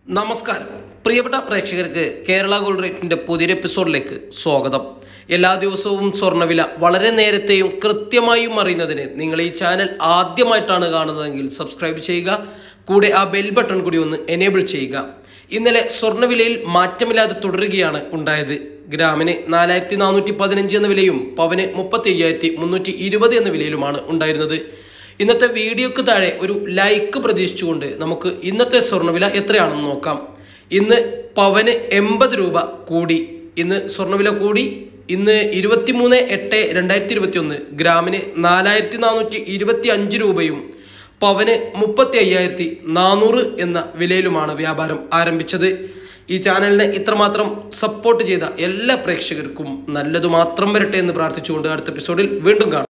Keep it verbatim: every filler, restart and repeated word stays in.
നമസ്കാരം പ്രിയപ്പെട്ട പ്രേക്ഷകർക്ക് കേരള ഗോൾഡ്രേറ്റിൻ്റെ പുതിയൊരു എപ്പിസോഡിലേക്ക് സ്വാഗതം. എല്ലാ ദിവസവും സ്വർണ്ണവില വളരെ നേരത്തെയും കൃത്യമായും അറിയുന്നതിന് നിങ്ങൾ ഈ ചാനൽ ആദ്യമായിട്ടാണ് കാണുന്നതെങ്കിൽ സബ്സ്ക്രൈബ് ചെയ്യുക, കൂടെ ആ ബെൽ ബട്ടൺ കൂടി ഒന്ന് എനേബിൾ ചെയ്യുക. ഇന്നലെ സ്വർണ്ണവിലയിൽ മാറ്റമില്ലാതെ തുടരുകയാണ് ഉണ്ടായത്. ഗ്രാമിന് നാലായിരത്തി നാനൂറ്റി പതിനഞ്ച് എന്ന വിലയും പവന് മുപ്പത്തി അയ്യായിരത്തി മുന്നൂറ്റി ഇരുപത് എന്ന വിലയിലുമാണ് ഉണ്ടായിരുന്നത്. ഇന്നത്തെ വീഡിയോക്ക് താഴെ ഒരു ലൈക്ക് പ്രതീക്ഷിച്ചുകൊണ്ട് നമുക്ക് ഇന്നത്തെ സ്വർണ്ണവില എത്രയാണെന്ന് നോക്കാം. ഇന്ന് പവന് എൺപത് രൂപ കൂടി. ഇന്ന് സ്വർണ്ണവില കൂടി. ഇന്ന് ഇരുപത്തി മൂന്ന് എട്ട് രണ്ടായിരത്തി ഇരുപത്തി ഒന്ന് ഗ്രാമിന് നാലായിരത്തി നാനൂറ്റി ഇരുപത്തി അഞ്ച് രൂപയും പവന് മുപ്പത്തി അയ്യായിരത്തി നാനൂറ് എന്ന വിലയിലുമാണ് വ്യാപാരം ആരംഭിച്ചത്. ഈ ചാനലിനെ ഇത്രമാത്രം സപ്പോർട്ട് ചെയ്ത എല്ലാ പ്രേക്ഷകർക്കും നല്ലതു മാത്രം വരട്ടെ എന്ന് പ്രാർത്ഥിച്ചുകൊണ്ട് അടുത്ത എപ്പിസോഡിൽ വീണ്ടും കാണാം.